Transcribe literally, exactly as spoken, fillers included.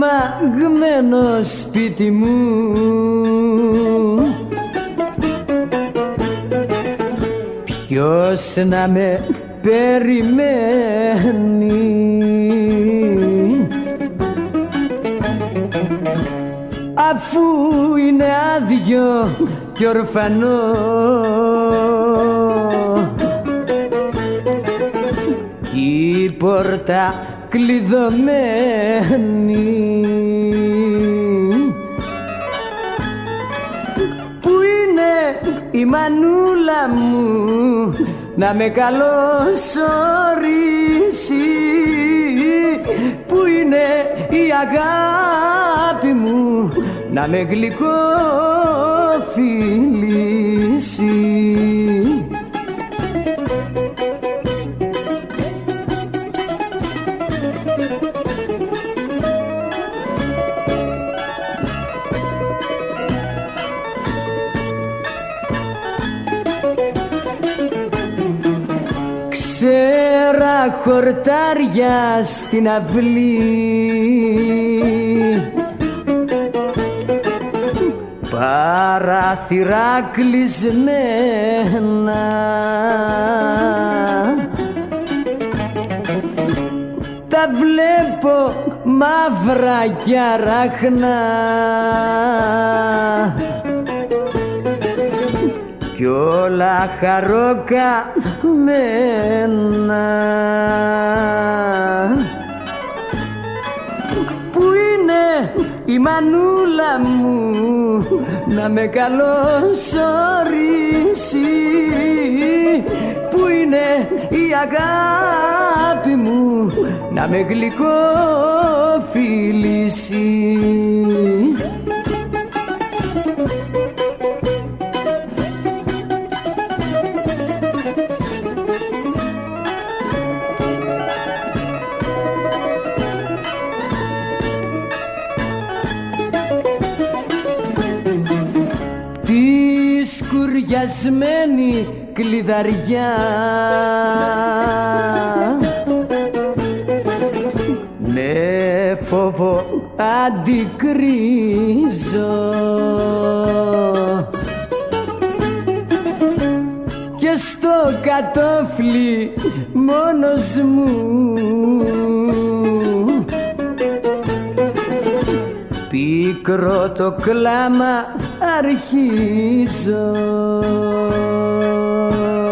τριμαγμένο σπίτι μου, ποιος να με περιμένει, αφού είναι άδειο και ορφανό η πόρτα κλειδωμένη. Πού είναι η μανούλα μου να με καλωσορίσει, πού είναι η αγάπη μου να με γλυκοφιλήσει. Ξέρα χορτάρια στην αυλή, παράθυρα κλεισμένα, τα βλέπω μαύρα κι αράχνα κι όλα χαροκαμένα. Πού είναι η μανούλα μου να με καλωσορίσει, πού είναι η αγάπη μου να με γλυκοφιλήσει. Σκουριασμένη κλειδαριά με φόβο αντικρίζω και στο κατόφλι μόνος μου πίκρο το κλάμα αρχίζω.